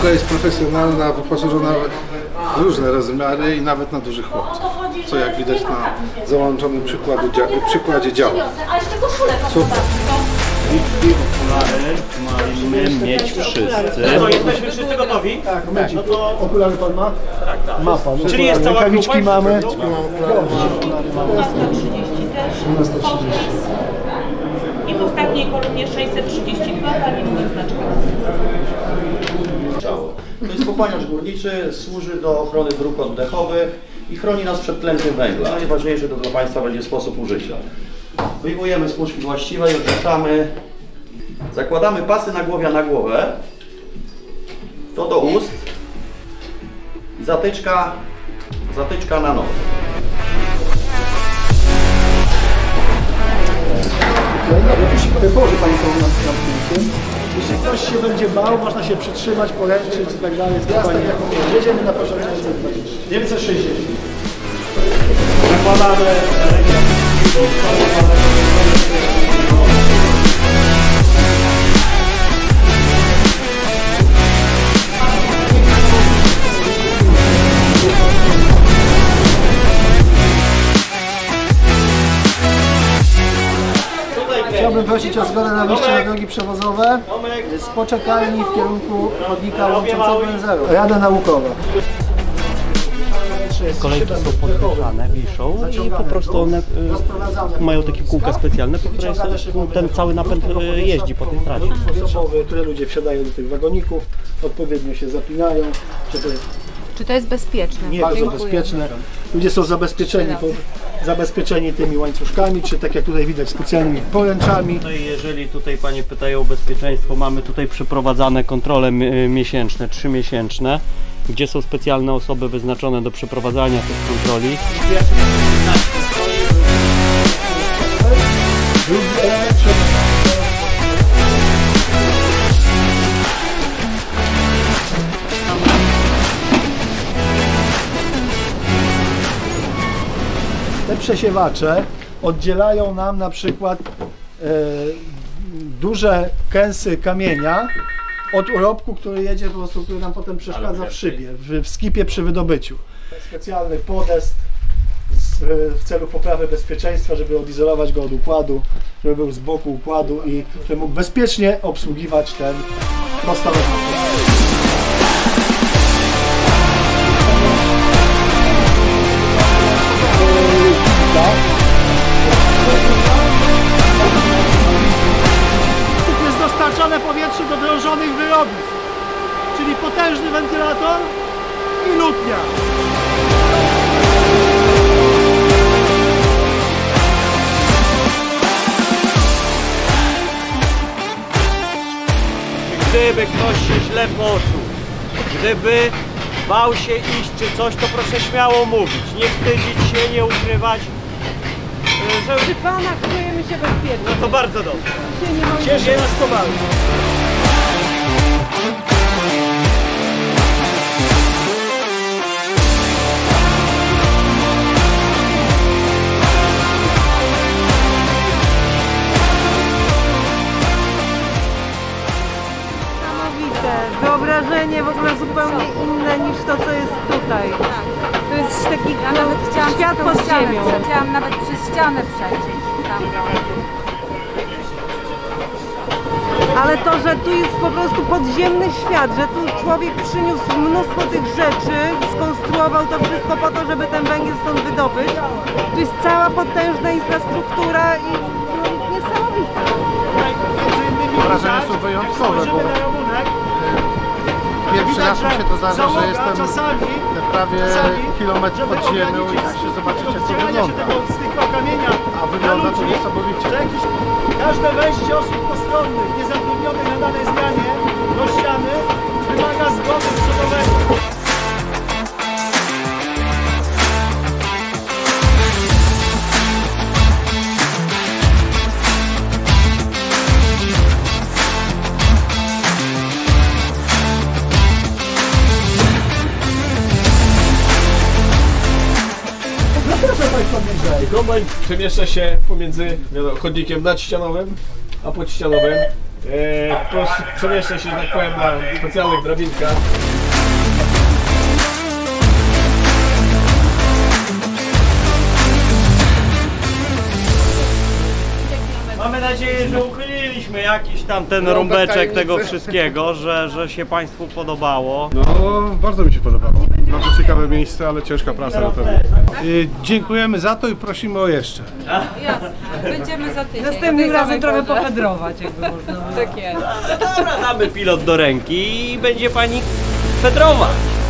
działka jest profesjonalna, wyposażona w różne rozmiary i nawet na dużych chłopców. Co jak widać na załączonym przykładzie działka. I okulary mamy mieć wszyscy. No, jesteśmy wszyscy gotowi? Tak, no to okulary pan ma? Tak, tak. Ma pan. Czyli jest cała rękawiczki grupa? mamy. 1230 też. 1230. I w ostatniej kolumnie 632, pani mówi znaczka. To jest pochłaniacz górniczy, służy do ochrony dróg oddechowych i chroni nas przed tlenkiem węgla. Najważniejszy to dla Państwa będzie sposób użycia. Wyjmujemy z puszki właściwej, odrzucamy, zakładamy pasy nagłowia na głowę, to do ust i zatyczka na nos. Położy Pani to na zdjęcie. Jeśli ktoś się będzie bał, można się przytrzymać, poręczyć i tak dalej. Jedziemy na poziomie 960. Zakładamy Chciałbym prosić o zgodę na wyjście na drogi przewozowe z poczekalni w kierunku chodnika łączącego N0. Rada naukowa. Kolejki są podwyższane, wiszą i po prostu one mają takie kółka specjalne, po których ten cały napęd jeździ po tej trasie. Osobowe, które ludzie wsiadają do tych wagoników, odpowiednio się zapinają. Czy to jest bezpieczne? Nie, bardzo bezpieczne. Ludzie są zabezpieczeni tymi łańcuszkami, czy tak jak tutaj widać specjalnymi poręczami. No i jeżeli tutaj Panie pytają o bezpieczeństwo, mamy tutaj przeprowadzane kontrole miesięczne, 3-miesięczne, gdzie są specjalne osoby wyznaczone do przeprowadzania tych kontroli. Te przesiewacze oddzielają nam na przykład duże kęsy kamienia od urobku, który jedzie po prostu, który nam potem przeszkadza w szybie, w skipie przy wydobyciu. Specjalny podest w celu poprawy bezpieczeństwa, żeby odizolować go od układu, żeby był z boku układu i żeby mógł bezpiecznie obsługiwać ten podstawowy. Jest dostarczane powietrze do drążonych wyrobisk, czyli potężny wentylator i lutnia. Gdyby ktoś się źle poczuł, gdyby bał się iść czy coś, to proszę śmiało mówić, nie wstydzić się, nie ukrywać. Przy panach czujemy się bezpiecznie. No to bardzo dobrze. Cieszę nas to bardzo. Wyobrażenie w ogóle zupełnie inne niż to, co jest tutaj. To jest taki świat pod ziemią. Chciałam nawet przez ścianę przejść. Ale to, że tu jest po prostu podziemny świat, że tu człowiek przyniósł mnóstwo tych rzeczy, skonstruował to wszystko po to, żeby ten węgiel stąd wydobyć. Tu jest cała potężna infrastruktura i niesamowita. Wrażenia są wyjątkowe, bo pierwszy raz mi się to zdarza, że jestem prawie kilometr pod ziemią i tak się zobaczyć, jak to wygląda. A wygląda to niesamowicie. Każde wejście osób postronnych, niezatrudnionych na danej zmianie do ściany wymaga zgody przodowego. Kombajn przemieszcza się pomiędzy chodnikiem nadścianowym a podścianowym. Przemieszczę się, że tak powiem, na specjalnych drabinkach. Mamy nadzieję, że uchyliliśmy jakiś tam ten rąbeczek tego wszystkiego, że się Państwu podobało. No, bardzo mi się podobało. Bardzo ciekawe miejsce, ale ciężka praca na pewno. Dziękujemy za to i prosimy o jeszcze. Jasne, będziemy za tydzień. Następnym razem trochę pofedrować, jakby można. Tak jest. Dobra, damy pilot do ręki i będzie Pani fedrować.